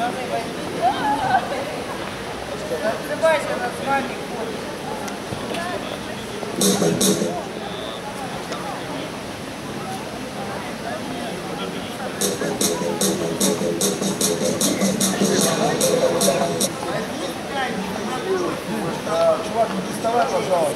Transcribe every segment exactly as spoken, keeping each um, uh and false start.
Отзывайся над вами. Чувак, не доставай, пожалуйста.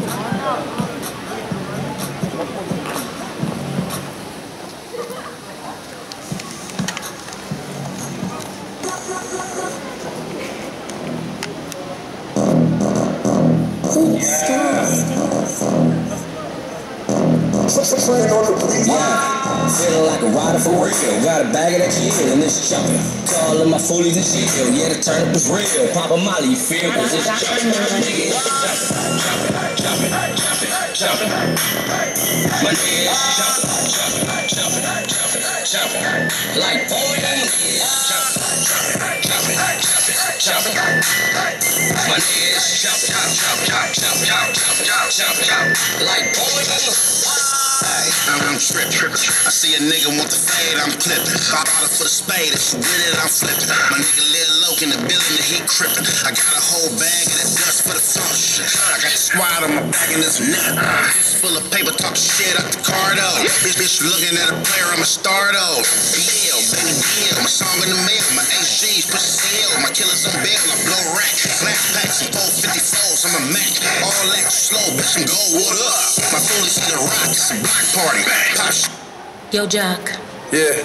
Feeling like a rider for real. Got a bag of that chill and it's jumping. To all of my foolies and chill. Yeah, the turn up is real. Pop a molly, you feel? Cause it's jumping. Nigga, it's jumping. Jumping, jumping, jumping, jumping. My nigga is jumping, jumping, jumping, jumping, jumping. Like boy, that nigga is jumping, jumping, jumping, jumping, jumping. My nigga is jumping, jumping, jumping, jumping, jumping, jumping. Like boy, that nigga. I'm, I'm trippin', trippin'. I see a nigga want the fade, I'm clippin'. Pop out for the spade, if you with it, I'm flippin'. My nigga Lil Loke in the building and he crippin'. I got a whole bag of that dust for the function. I got the squad on my back and this net. This full of paper, talk shit out the car though. Bitch, bitch, looking at a player, I'm a star though. Bill, baby Bill, my song in the mail. My H Gs, push the C L. My killers on bail, I blow rack. Flat packs and four fifty-fours, I'm a Mac. All that slow, bitch, I'm gold, what up? My fully see the rock, it's a block party. Pop sh- Yo, Jack. Yeah.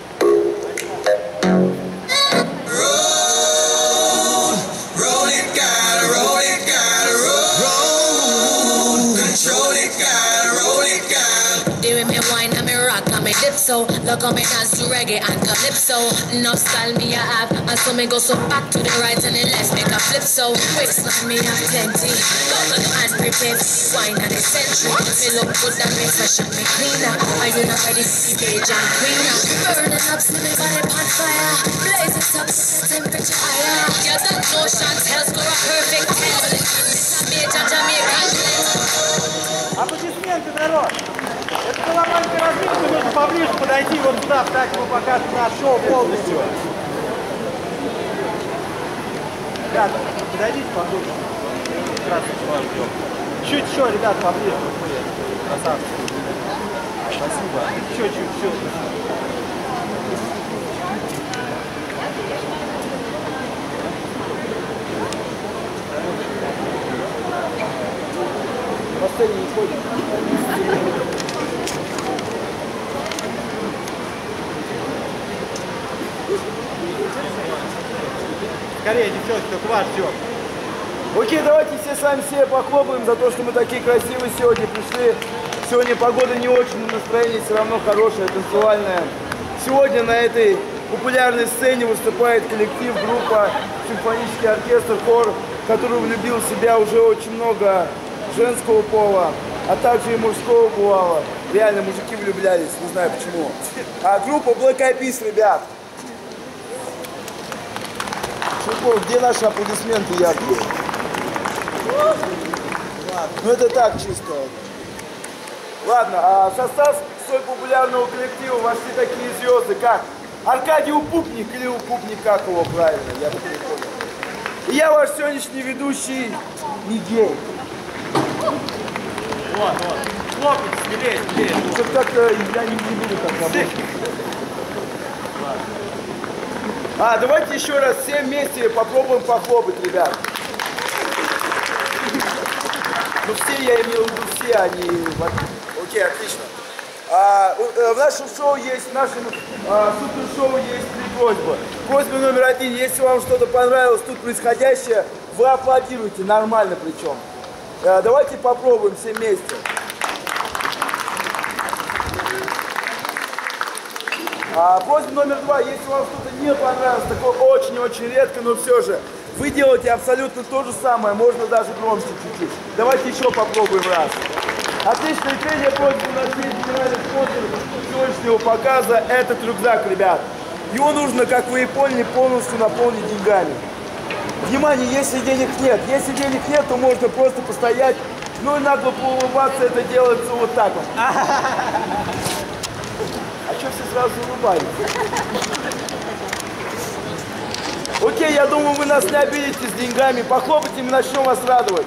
So, look on me dance to reggae and calypso. No style me a have, and so me go so back to the right and the left, make a flip so. Waistline me have plenty, bubble and pretend. Wine and eccentric, me look good and me fresh and me cleaner. Are you not ready to see page and queener? Burning up, see me body on fire. Blazing up, see the temperature higher. Yeah, that no Chantel score a perfect ten. This a major Jamaican blend. Аплодисменты, народ! Это была маленькая разминка, нужно поближе подойти вот сюда, так мы покажем наш шоу полностью. Ребята, подойдите поближе. Здравствуйте, вас ждем. Чуть еще, ребят, поближе. Красавцы. Спасибо. Чуть-чуть, чуть. На сцене не ходим. Скорее, девчонки, только вас ждем. Окей, давайте все с вами все похлопаем за то, что мы такие красивые сегодня пришли. Сегодня погода не очень, но настроение все равно хорошее, танцевальное. Сегодня на этой популярной сцене выступает коллектив, группа, симфонический оркестр, хор, который влюбил в себя уже очень много женского пола, а также и мужского бывало. Реально, мужики влюблялись, не знаю почему. А группа Black Eyed Peas, ребят. Шурков, где наши аплодисменты яркие? Ну это так чисто. Ладно, а в состав столь популярного коллектива вошли такие звезды, как Аркадий Упупник, или Упупник, как его правильно, я бы не понял. И я ваш сегодняшний ведущий Мигель. Вот, вот. Хлопать, смелее, смелее. Что-то как-то я не, не буду так работать. А, давайте еще раз все вместе попробуем похлопать, ребят. Ну все, я имел в виду все, они... Окей, отлично. А, в нашем шоу есть, в нашем а, супер-шоу есть три просьбы. Просьба номер один, если вам что-то понравилось тут происходящее, вы аплодируйте, нормально причем. А, давайте попробуем все вместе. А, просьба номер два, если вам что-то не понравилось, такое очень-очень редко, но все же, вы делаете абсолютно то же самое, можно даже громче чуть-чуть. Давайте еще попробуем раз. Отлично, и третья просьба у нас есть генеральный спонсор сегодняшнего показа, этот рюкзак, ребят. Его нужно, как вы и поняли, полностью наполнить деньгами. Внимание, если денег нет, если денег нет, то можно просто постоять, ну и надо поулыбаться, это делается вот так вот. А что все сразу улыбались? Окей, я думаю, вы нас не обидите с деньгами. Похлопайте, мы начнем вас радовать.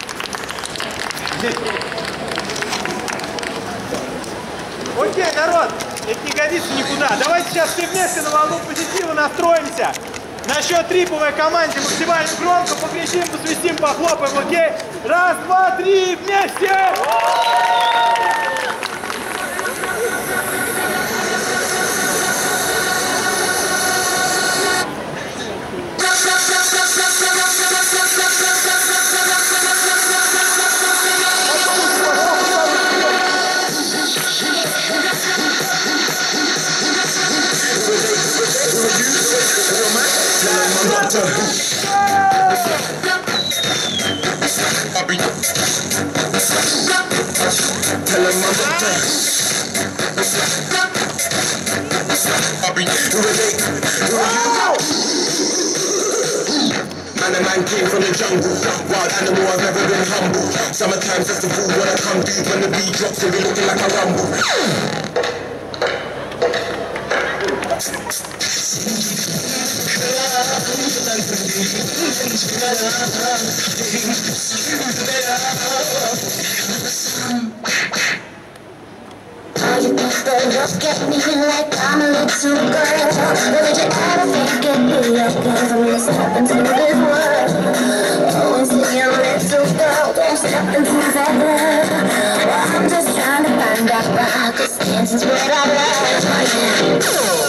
Окей, народ, это не годится никуда. Давайте сейчас все вместе на волну позитива настроимся. На счет три по моей команде максимально громко покричим, посвистим, похлопаем, окей? Раз, два, три, вместе! Man, a man came from the jungle. Wild animal, I've never been humble. Summertime festival, when I come through, when the beat drops, it be looking like a rumble. Look at me like I'm a little girl. Would you ever think it'd be okay for me to step into this world? Oh, and see a little girl, don't step into that world. Well, I'm just trying to find out why, 'cause dancing's what I love.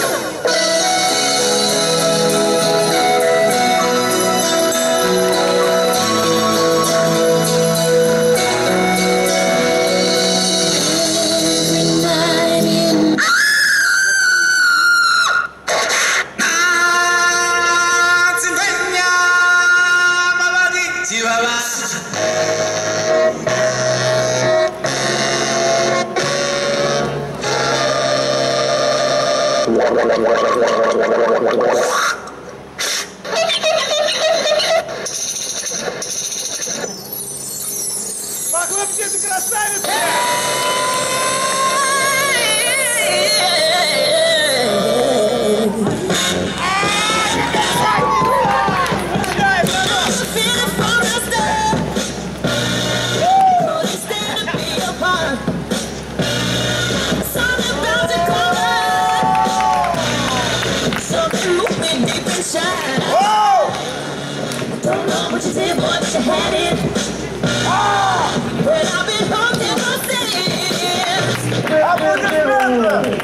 Похлопайте, ты красавица! Don't know what you did, boy, but you had it. But I've been hooked ever since. I've been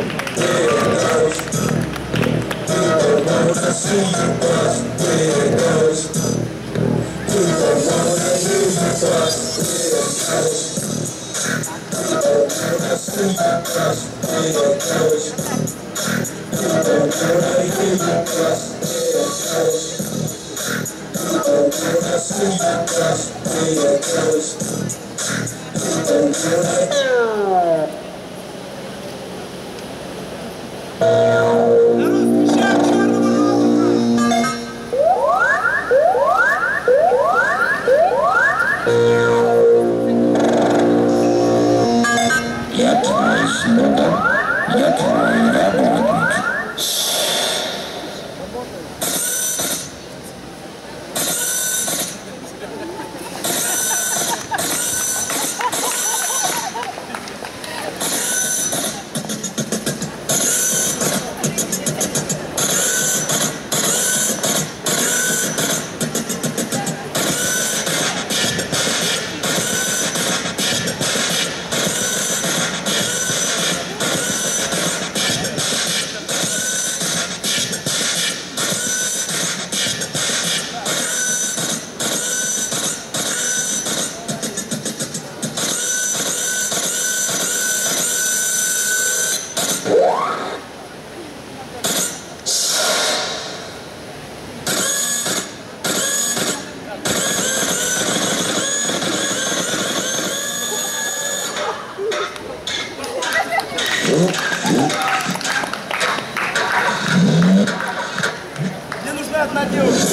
Мне нужна одна девушка.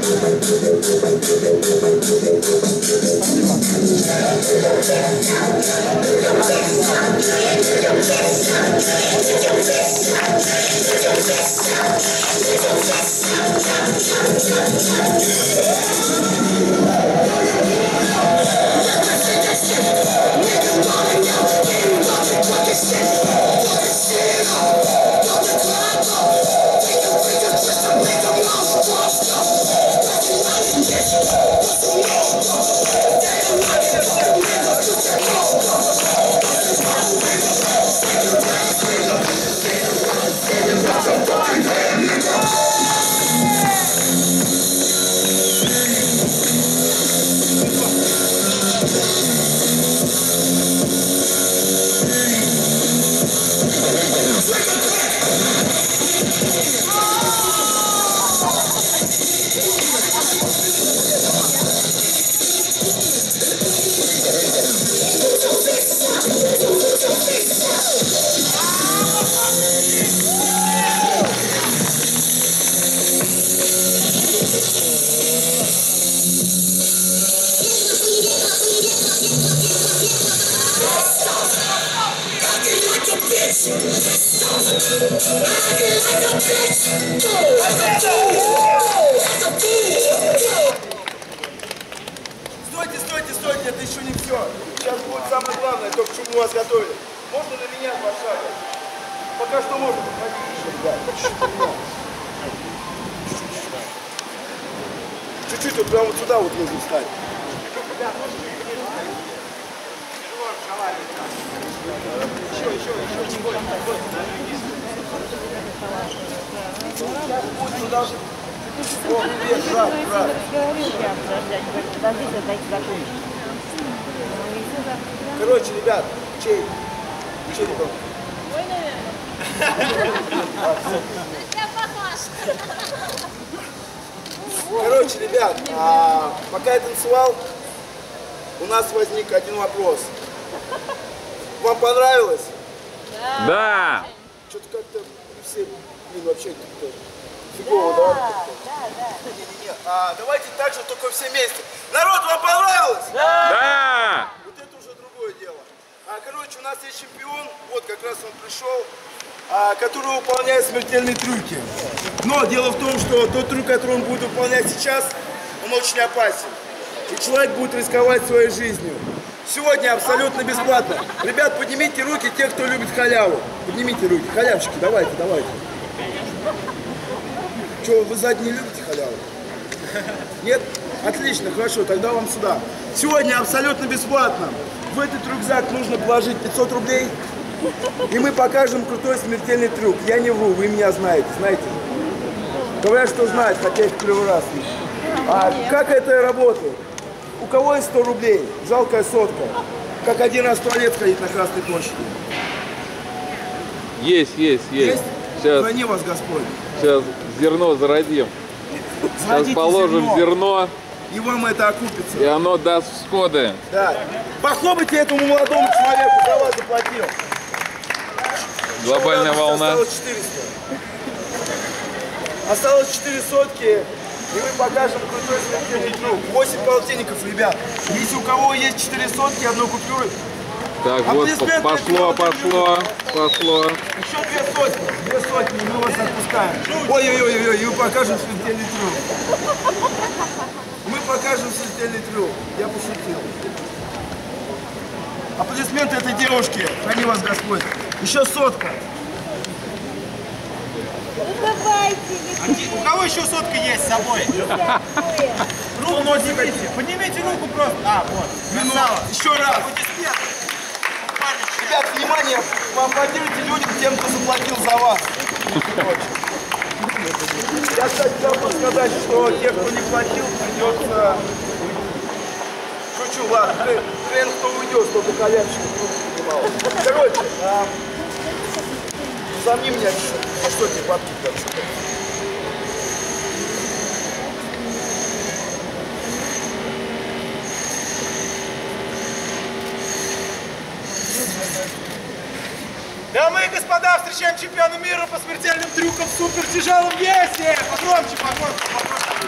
Спасибо. Стойте, стойте, стойте, это еще не все. Сейчас будет самое главное, то, к чему вас готовили. Можно на меня два шага? Пока что можно подходить еще, ребят. Чуть-чуть на меня. Чуть-чуть, вот прямо вот сюда вот нужно встать. Еще, еще, еще, не больно. Сейчас будет сюда. О, привет, брат, брат. Короче, ребят, чей? Чей ребенок? Ой, наверное. Я похож. Короче, ребят, а, пока я танцевал, у нас возник один вопрос. Вам понравилось? Да! Что-то как-то не все, блин, вообще как-то фигово, да? Да, да, да. Не-не-не, а, давайте так же, только все вместе. Народ, вам понравилось? Да! Вот это уже другое дело. А, короче, у нас есть чемпион, вот как раз он пришел, а, который выполняет смертельные трюки. Но дело в том, что тот трюк, который он будет выполнять сейчас, он очень опасен. И человек будет рисковать своей жизнью. Сегодня абсолютно бесплатно. Ребят, поднимите руки, те, кто любит халяву. Поднимите руки. Халявчики, давайте, давайте. Что, вы сзади не любите халяву? Нет? Отлично, хорошо, тогда вам сюда. Сегодня абсолютно бесплатно. В этот рюкзак нужно положить пятьсот рублей. И мы покажем крутой смертельный трюк. Я не вру, вы меня знаете, знаете. Говорят, что знают, хотя их первый раз. А как это работает? У кого есть сто рублей? Жалкая сотка. Как один раз в туалет сходить на Красной площади. Есть, есть, есть. Есть? Сейчас, Храни вас Господь. сейчас зерно зародим. Сейчас Зародите положим зерно, зерно, и вам это окупится. и оно даст всходы. Да. Похлопайте этому молодому человеку, за вас заплатил. Глобальная Что, волна. Осталось четыреста. Осталось четыре сотки. И мы покажем крутой смертельный трюк. восемь полтинников, ребят. Если у кого есть четыре сотки, одну купюру. Так, вот Аплодисменты пошло, пошло, пошло. Еще две сотни. Две сотни, и мы вас отпускаем. Ой-ой-ой, и мы покажем смертельный трюк. Мы покажем смертельный трюк. Я пошутил. Аплодисменты этой девушке. Храни вас Господь. Еще сотка. Ну давайте, У кого еще сотка есть с собой? Руку поднимите. Поднимите руку просто. А, вот. Красава. Еще раз. Ребят, внимание, поаплодируйте людям, тем, кто заплатил за вас. Я, кстати, хотел сказать, что тех, кто не платил, придется... Шучу, ладно, хрен кто уйдет, столько колянчиков понимал. Короче, а... замни меня, а что тебе бабки дальше? Дамы и господа, встречаем чемпиона мира по смертельным трюкам в супертяжелом весе. Погромче, погромче, погромче.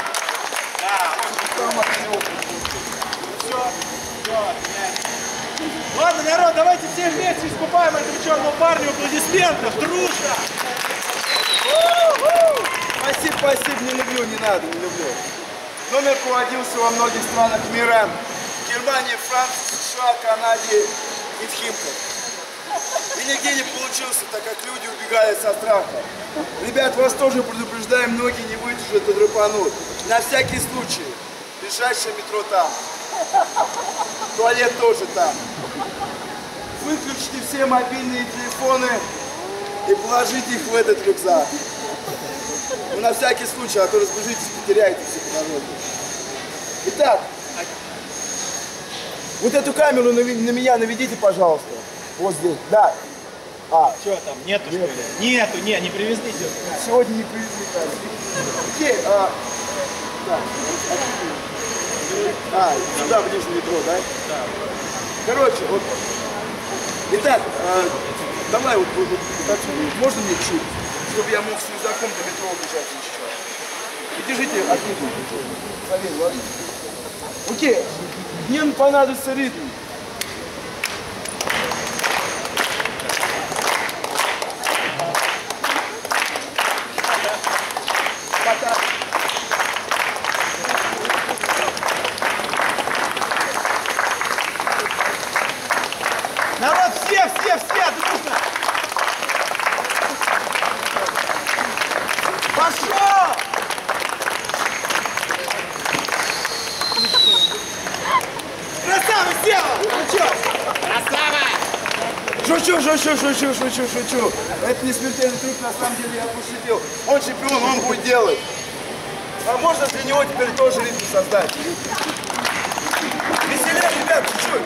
Да, все, все, Ладно, народ, давайте все вместе искупаем этого черного парня в аплодисментах. Дружно! Спасибо, спасибо, не люблю, не надо, не люблю. Номер проводился во многих странах мира. Германии, Франции, США, Канаде и в Химках. И нигде не получился, так как люди убегали со страха. Ребят, вас тоже предупреждаем, многие не выдержат и драпанут. На всякий случай. Ближайшее метро там. Туалет тоже там. Выключите все мобильные телефоны и положите их в этот рюкзак. Ну, на всякий случай, а то разбежитесь, потеряете все по дороге. Итак, вот эту камеру на, на меня наведите, пожалуйста. Вот здесь. Да. А. Что там? Нету, Нету. что ли? Нету, не, не привезли. Сегодня не привезли камеру. Окей, а. Так. А, сюда, в нижнее метро, да? Да. Короче, вот. Итак, а, давай вот, вот, вот отсюда. Можно мне чуть, чтобы я мог с рюкзаком до метро убежать еще. И держите открытым. Поверь, ладно? Окей. Мне понадобится ритм. Пока. Народ, все, все, все, дружно! Пошел! Красава, сделал! Ну чё? Красава! Шучу, шучу, шучу, шучу, шучу. Это не смертельный трюк, на самом деле я пошутил. Он чемпион, он будет делать. А можно для него теперь тоже ритм создать. Веселее, ребят, чуть-чуть.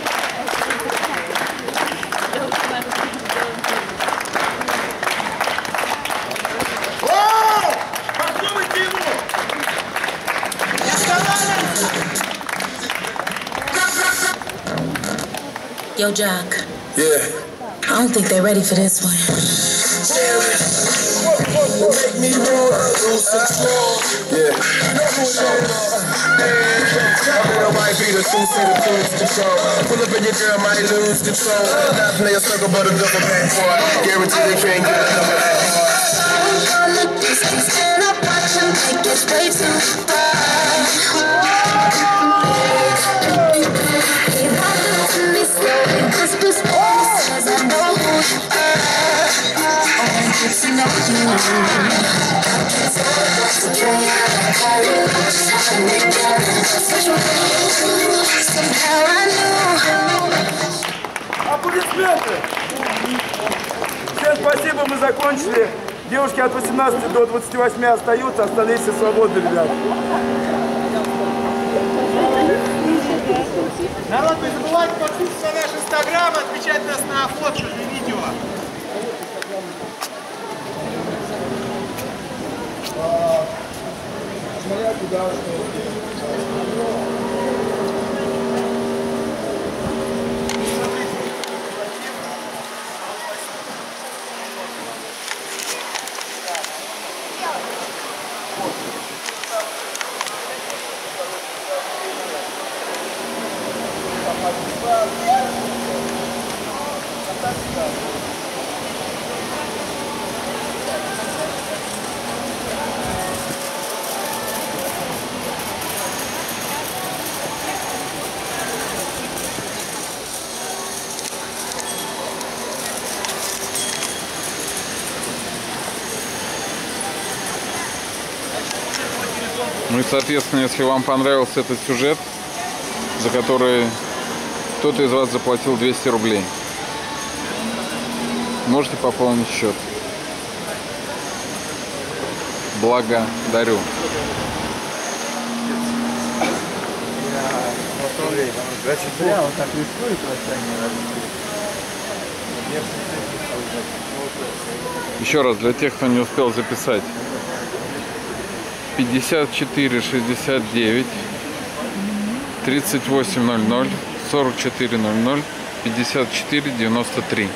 О! Попробуйте ему! Не останавливайся! Yo, Jock, Yeah. I don't think they're ready for this one. Make me roll, lose control. Yeah. Girl might be the two seater cruise control. Pull up and your girl might lose control. Not play a circle, but a double back for it. Guarantee they can't get another that hard. On the distance and I watch him take his way too far. He walked to me slowly, whispers, oh, says I know who you are. I want to get to know you. It's all about the dream. I really wish I could make it such a way. Somehow I knew. Аплодисменты! Всем спасибо, мы закончили. Девушки от восемнадцати до двадцати восьми остаются, остальные все свободны, ребят. Народ, не забывайте подписываться на наш инстаграм, отмечать нас на фотках и видео. Смотря куда, Ну и, соответственно, если вам понравился этот сюжет, за который кто-то из вас заплатил двести рублей, можете пополнить счет. Благодарю. Еще раз, для тех, кто не успел записать. пятьдесят четыре шестьдесят девять тридцать восемь ноль ноль сорок четыре ноль ноль пятьдесят четыре девяносто три.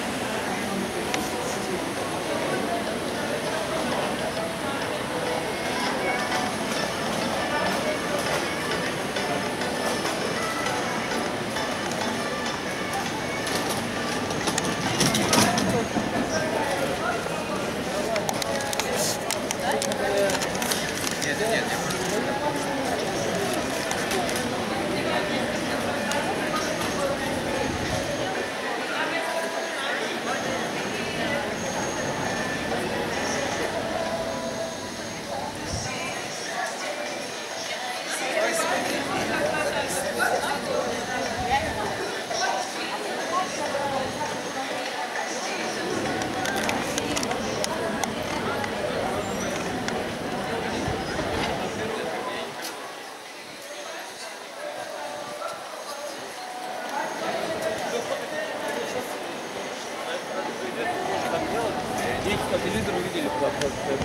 Дети по телевизору видели куда просто.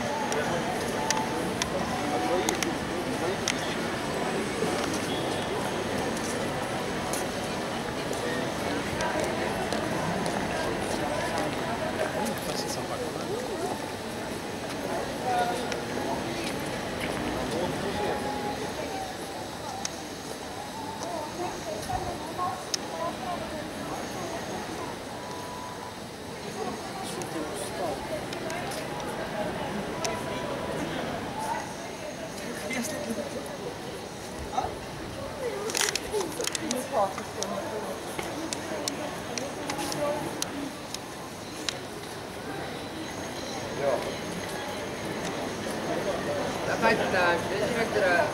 Давай туда, директора.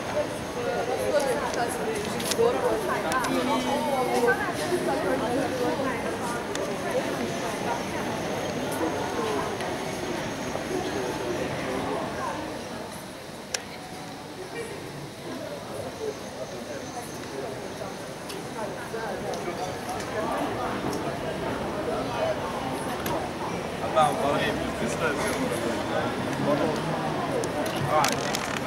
А там по времени представь. А,